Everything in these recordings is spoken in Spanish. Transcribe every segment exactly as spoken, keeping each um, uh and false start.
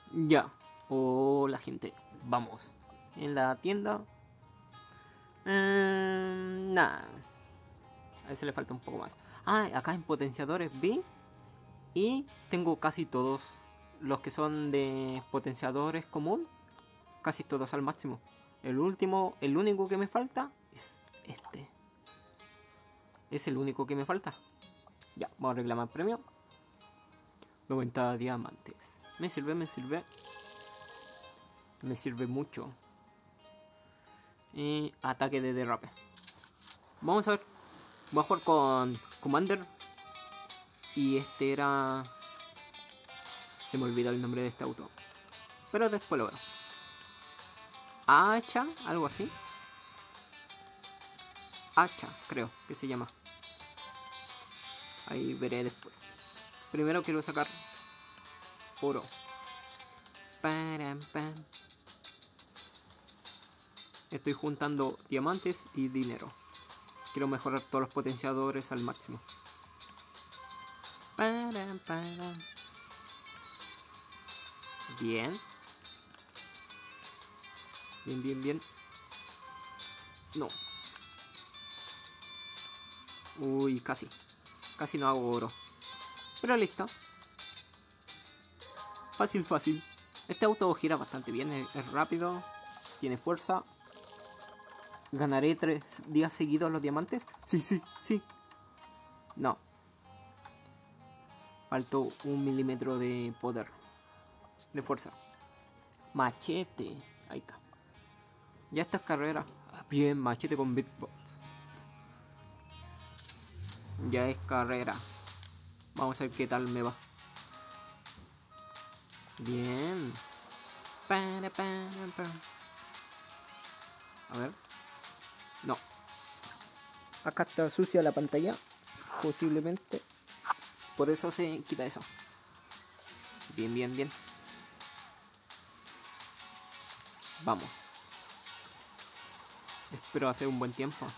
Ya. Hola gente. Vamos. En la tienda. Eh, nada. A ese le falta un poco más. Ah, acá en potenciadores vi. Y tengo casi todos. Los que son de potenciadores común. Casi todos al máximo. El último, el único que me falta es este. Es el único que me falta. Ya, vamos a reclamar premio. noventa diamantes. Me sirve, me sirve. Me sirve mucho. Y ataque de derrape. Vamos a ver. Voy a jugar con Commander. Y este era... Se me olvidó el nombre de este auto. Pero después lo veo. Hacha, algo así. Hacha, creo que se llama. Ahí veré después. Primero quiero sacar oro. Param, pam. Estoy juntando diamantes y dinero. Quiero mejorar todos los potenciadores al máximo. Param, param. Bien. Bien, bien, bien. No. Uy, casi. Casi no hago oro. Pero listo. Fácil, fácil. Este auto gira bastante bien. Es, es rápido. Tiene fuerza. ¿Ganaré tres días seguidos los diamantes? Sí, sí, sí. No. Faltó un milímetro de poder. De fuerza. Machete. Ahí está. Ya esta es carrera. Bien, machete con beatbox. Ya es carrera. Vamos a ver qué tal me va. Bien. Para, para, para. A ver. No. Acá está sucia la pantalla. Posiblemente. Por eso se quita eso. Bien, bien, bien. Vamos. Espero hacer un buen tiempo.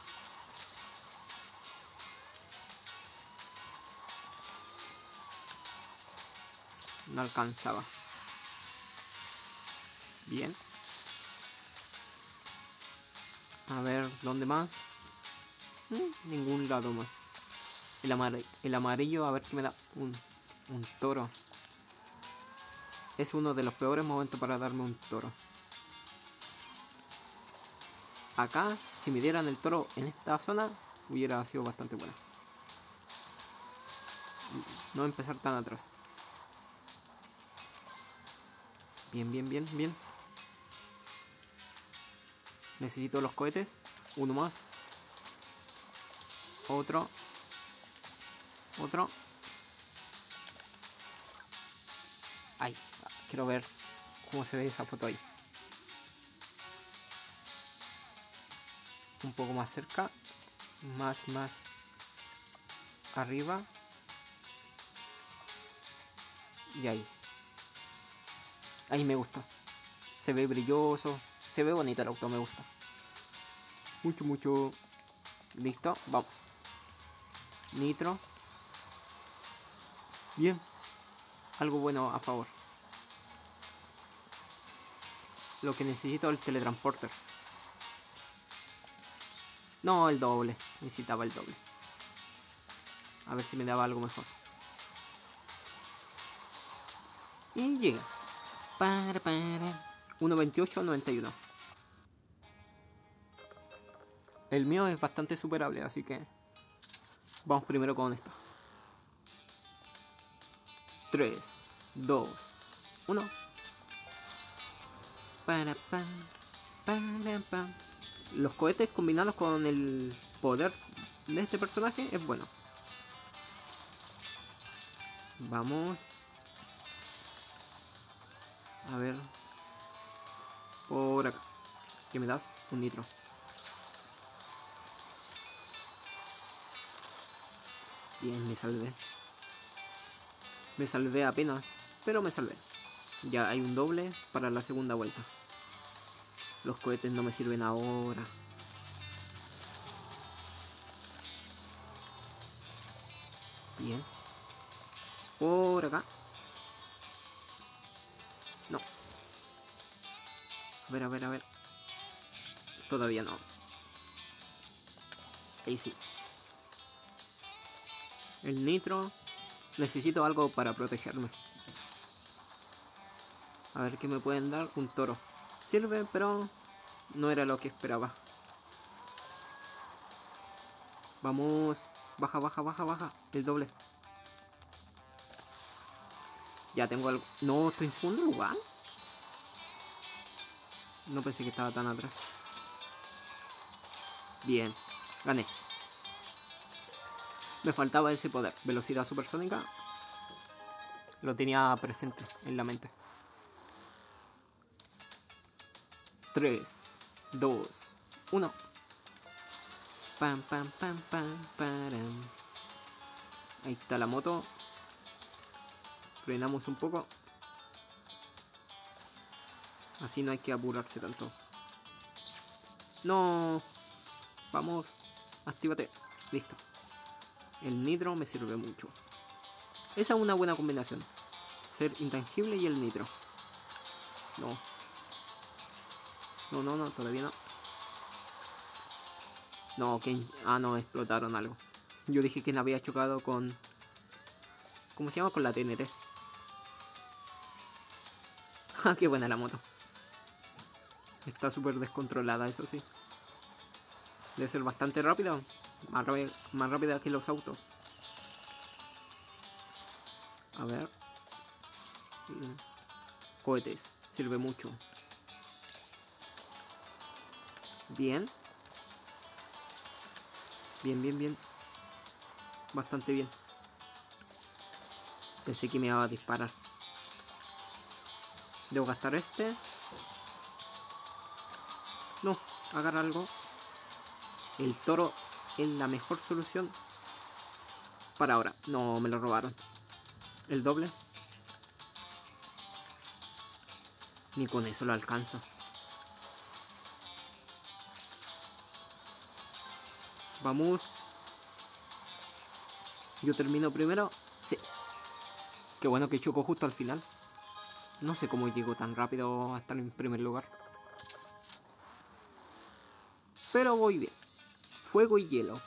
No alcanzaba. Bien. A ver, ¿dónde más? Mm, ningún lado más. El, amar el amarillo, a ver qué me da. Un, un toro. Es uno de los peores momentos para darme un toro. Acá, si me dieran el toro en esta zona, hubiera sido bastante bueno. No empezar tan atrás. Bien, bien, bien, bien. Necesito los cohetes. Uno más. Otro. Otro. Ay, quiero ver cómo se ve esa foto ahí. Un poco más cerca. Más, más. Arriba. Y ahí. Ahí me gusta. Se ve brilloso. Se ve bonito el auto, me gusta. Mucho, mucho. Listo, vamos. Nitro. Bien. Algo bueno a favor. Lo que necesito es el teletransporter. No, el doble. Necesitaba el doble. A ver si me daba algo mejor. Y llega. Para, para. uno veintiocho noventa y uno. El mío es bastante superable, así que vamos primero con esta. tres, dos, uno. Para, para, para, para. Los cohetes combinados con el poder de este personaje es bueno. Vamos. A ver. Por acá. ¿Qué me das? Un nitro. Bien, me salvé. Me salvé apenas, pero me salvé. Ya hay un doble para la segunda vuelta. Los cohetes no me sirven ahora. Bien. Por acá. No. A ver, a ver, a ver. Todavía no. Ahí sí. El nitro. Necesito algo para protegerme. A ver qué me pueden dar. Un toro. Sirve, pero no era lo que esperaba. Vamos. Baja, baja, baja, baja. El doble. Ya tengo algo. No, estoy en segundo lugar. No pensé que estaba tan atrás. Bien. Gané. Me faltaba ese poder. Velocidad supersónica. Lo tenía presente en la mente. tres, dos, uno. Pam, pam, pam, pam, param. Ahí está la moto. Frenamos un poco. Así no hay que apurarse tanto. No. Vamos. Actívate. Listo. El nitro me sirve mucho. Esa es una buena combinación. Ser intangible y el nitro. No. No, no, no, todavía no. No, ok. Ah, no, explotaron algo. Yo dije que la había chocado con... ¿Cómo se llama? Con la T N T. Ah, qué buena la moto. Está súper descontrolada, eso sí. Debe ser bastante rápida. Más, más rápida que los autos. A ver. Cohetes. Sirve mucho. Bien. Bien, bien, bien. Bastante bien. Pensé que me iba a disparar. Debo gastar este. No, agarra algo. El toro es la mejor solución para ahora. No, me lo robaron. El doble. Ni con eso lo alcanzo. Vamos. Yo termino primero. Sí. Qué bueno que chocó justo al final. No sé cómo llego tan rápido a estar en primer lugar. Pero voy bien. Fuego y hielo.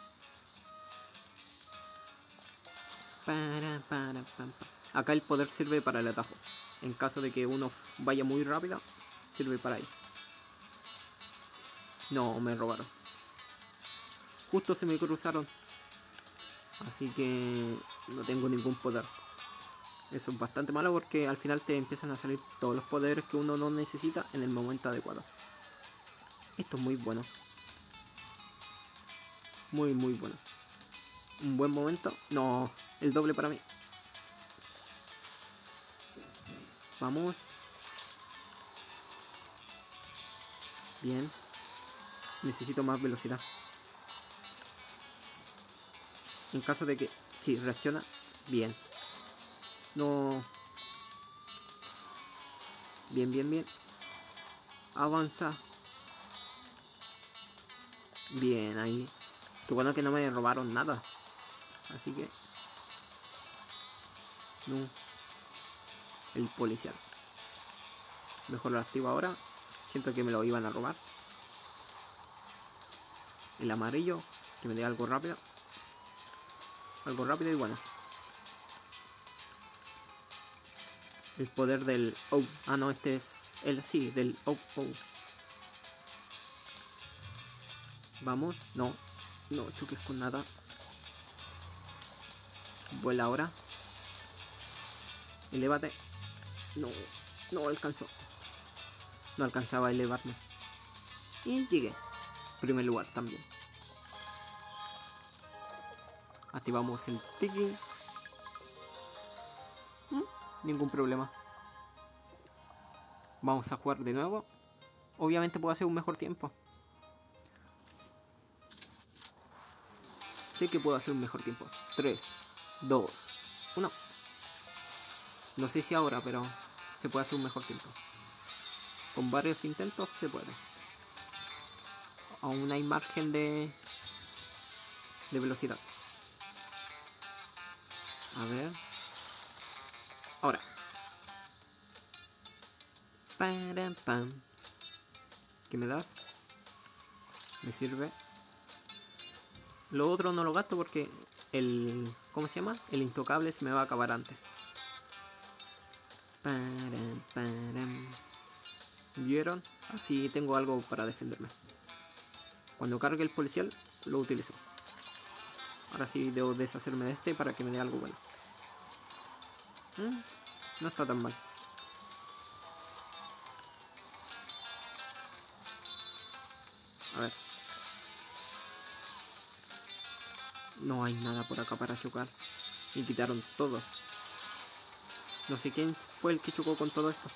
Para, para, para, para. Acá el poder sirve para el atajo. En caso de que uno vaya muy rápido, sirve para ahí. No, me robaron. Justo se me cruzaron. Así que no tengo ningún poder. Eso es bastante malo porque al final te empiezan a salir todos los poderes que uno no necesita en el momento adecuado. Esto es muy bueno. Muy, muy bueno. Un buen momento. No, el doble para mí. Vamos. Bien. Necesito más velocidad. En caso de que... Sí, reacciona. Bien. No. Bien, bien, bien. Avanza. Bien, ahí. Qué bueno que no me robaron nada. Así que... No. El policial. Mejor lo activo ahora. Siento que me lo iban a robar. El amarillo. Que me dé algo rápido. Algo rápido y bueno. El poder del... Oh. Ah, no, este es... El sí, del... Oh, oh. Vamos. No. No choques con nada. Vuela ahora. Elévate. No. No alcanzó. No alcanzaba a elevarme. Y llegué. Primer lugar también. Activamos el tiki. ¿Mm? Ningún problema. Vamos a jugar de nuevo. Obviamente puedo hacer un mejor tiempo. Sé que puedo hacer un mejor tiempo. tres, dos, uno. No sé si ahora, pero se puede hacer un mejor tiempo. Con varios intentos se puede. Aún hay margen de, de velocidad. A ver. Ahora. Param, pam. ¿Qué me das? Me sirve. Lo otro no lo gasto porque el... ¿Cómo se llama? El intocable se me va a acabar antes. Param, param. ¿Vieron? Así tengo algo para defenderme. Cuando cargue el policial, lo utilizo. Ahora sí debo deshacerme de este para que me dé algo bueno. ¿Mm? No está tan mal. A ver. No hay nada por acá para chocar. Y quitaron todo. No sé quién fue el que chocó con todo esto.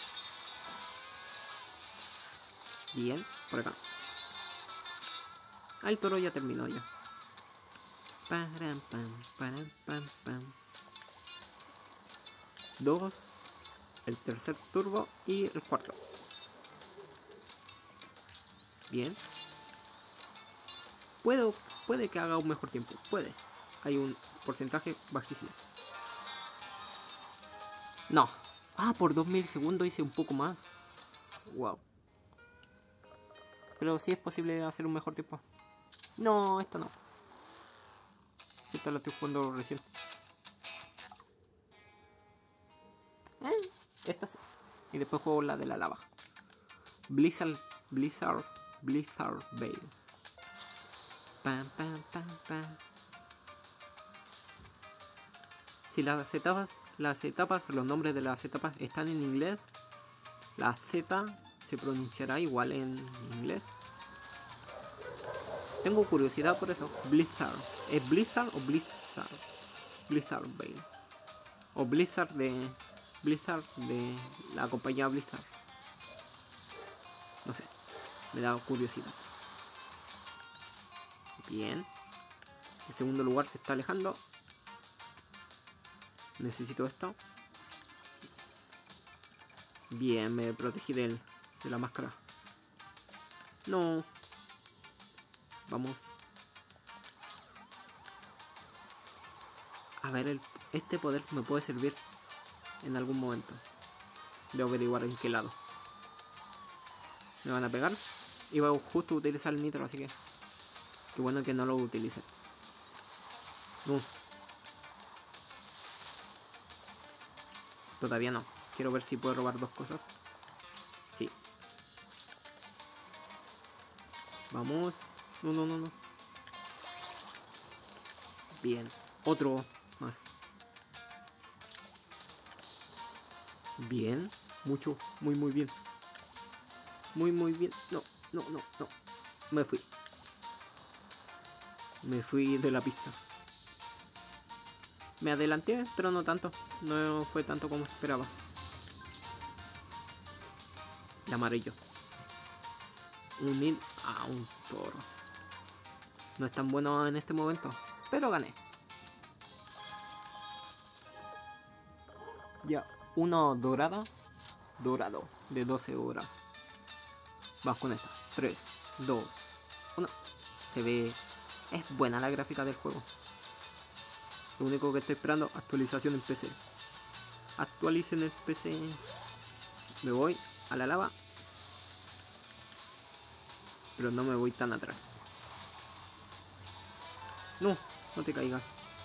Bien, por acá. Ah, el toro ya terminó ya. Param, pam, param, pam, pam. Dos. El tercer turbo y el cuarto. Bien. Puedo, puede que haga un mejor tiempo. Puede. Hay un porcentaje bajísimo. No. Ah, por dos mil segundos hice un poco más. Wow. Pero sí es posible hacer un mejor tiempo. No, esta no. Si esta la estoy jugando recién. Eh, esta sí. Y después juego la de la lava. Blizzard. Blizzard. Blizzard Bay. Pam, pam, pam, pam. Si las etapas, las etapas, los nombres de las etapas están en inglés, la Z se pronunciará igual en inglés. Tengo curiosidad por eso. Blizzard. ¿Es Blizzard o Blizzard? Blizzard Bay. O Blizzard de... Blizzard de la compañía Blizzard. No sé. Me da curiosidad. Bien. El segundo lugar se está alejando. Necesito esto. Bien, me protegí de, él, de la máscara. No. Vamos. A ver, el, este poder me puede servir en algún momento. Debo averiguar en qué lado. ¿Me van a pegar? Iba justo a utilizar el nitro, así que... Qué bueno que no lo utilice. No. Todavía no. Quiero ver si puedo robar dos cosas. Sí. Vamos. No, no, no, no. Bien. Otro más. Bien. Mucho. Muy, muy bien. Muy, muy bien. No, no, no, no. Me fui. Me fui de la pista. Me adelanté, pero no tanto. No fue tanto como esperaba. El amarillo. Unir a un toro. No es tan bueno en este momento, pero gané. Ya, uno dorada. Dorado, de doce horas. Vamos con esta. tres, dos, uno. Se ve... Es buena la gráfica del juego. Lo único que estoy esperando, actualización en P C. Actualicen el P C. Me voy a la lava. Pero no me voy tan atrás. No, no te caigas.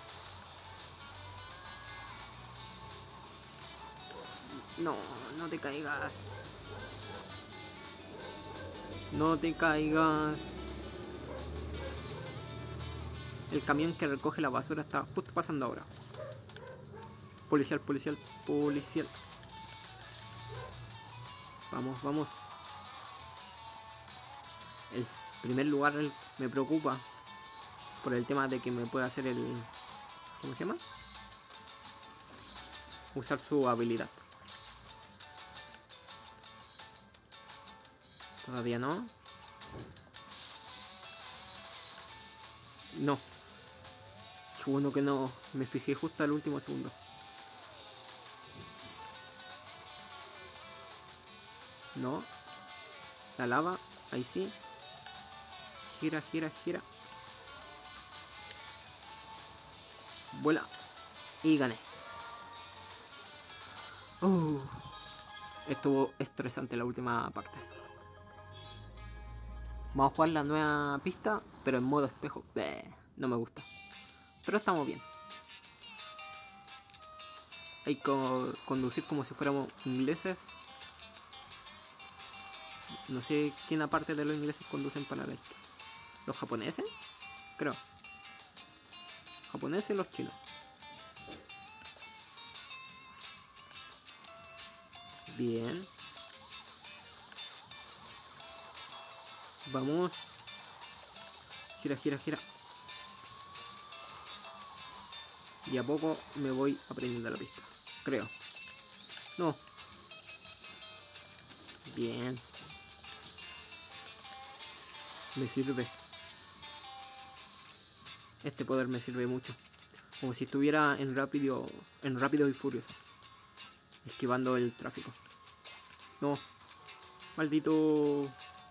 No, no te caigas. No te caigas. El camión que recoge la basura está justo pasando ahora. Policial, policial, policial. Vamos, vamos. El primer lugar me preocupa por el tema de que me pueda hacer el... ¿Cómo se llama? Usar su habilidad. Todavía no. No. Qué bueno que no me fijé justo al último segundo. No. La lava. Ahí sí. Gira, gira, gira. Vuela. Y gané. Uh. Estuvo estresante la última parte. Vamos a jugar la nueva pista, pero en modo espejo. Bleh, no me gusta. Pero estamos bien. Hay que conducir como si fuéramos ingleses. No sé quién aparte de los ingleses conducen para la izquierda. ¿Los japoneses? Creo. Japoneses y los chinos. Bien. Vamos. Gira, gira, gira. Y a poco me voy aprendiendo la pista. Creo. No. Bien. Me sirve. Este poder me sirve mucho. Como si estuviera en rápido. En rápido y furioso. Esquivando el tráfico. No. Maldito.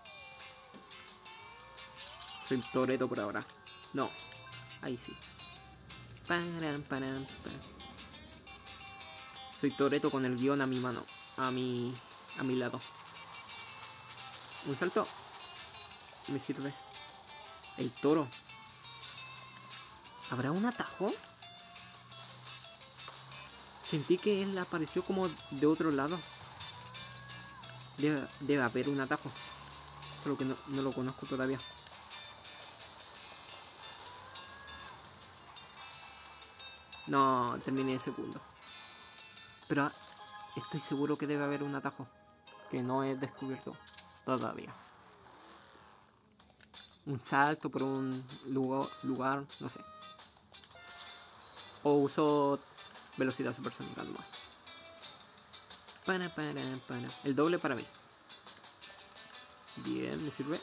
Soy Toretto por ahora. No. Ahí sí. Param, param, param. Soy Toretto con el guión a mi mano. A mi. A mi lado. Un salto. Me sirve. El toro. ¿Habrá un atajo? Sentí que él apareció como de otro lado. Debe, debe haber un atajo. Solo que no, no lo conozco todavía. No, terminé de segundo. Pero estoy seguro que debe haber un atajo. Que no he descubierto todavía. Un salto por un lugar, lugar no sé. O uso velocidad supersónica nomás. Para, para, para. El doble para mí. Bien, me sirve.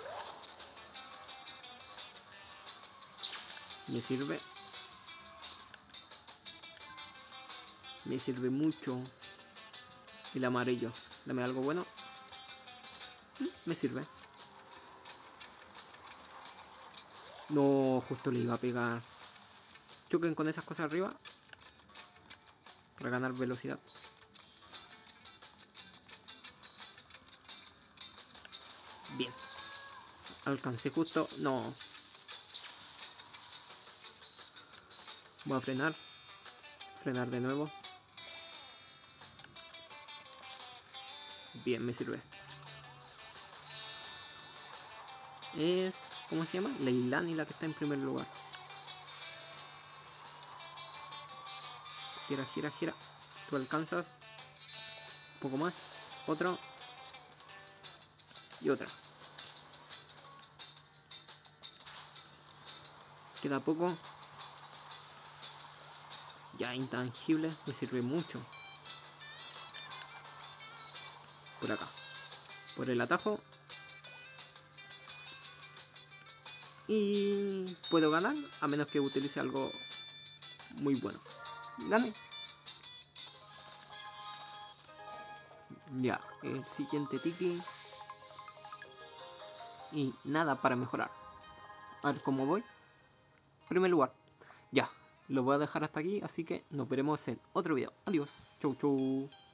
Me sirve. Me sirve mucho. El amarillo. Dame algo bueno. Me sirve. No, justo le iba a pegar. Choquen con esas cosas arriba. Para ganar velocidad. Bien. Alcancé justo. No. Voy a frenar. Frenar de nuevo. Bien, me sirve. Es... ¿Cómo se llama? Leilani la que está en primer lugar. Gira, gira, gira. Tú alcanzas. Un poco más. Otro. Y otra. Queda poco. Ya, intangible. Me sirve mucho. Por acá. Por el atajo. Y puedo ganar a menos que utilice algo muy bueno. Gane. Ya, el siguiente tiki. Y nada para mejorar. A ver cómo voy. Primer lugar. Ya, lo voy a dejar hasta aquí. Así que nos veremos en otro video. Adiós. Chau, chau.